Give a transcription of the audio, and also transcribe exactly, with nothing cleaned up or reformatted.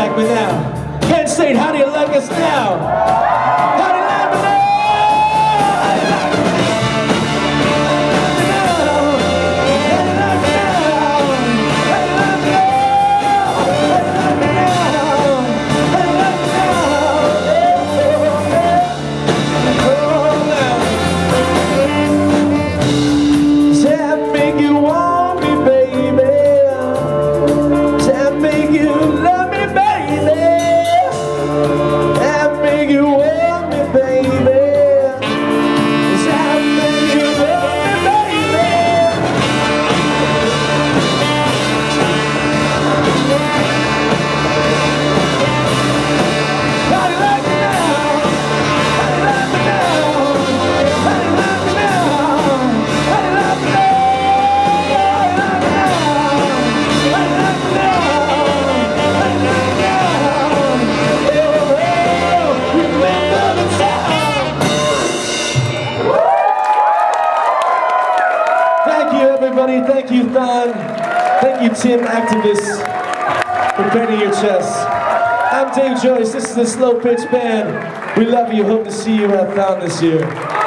like me now? Penn State, how do you like us now? How do you like me now? Thank you, Thon. Thank you, Tim, activists, for painting your chest. I'm Dave Joyce. This is the Slow Pitch Band. We love you. Hope to see you at Thon this year.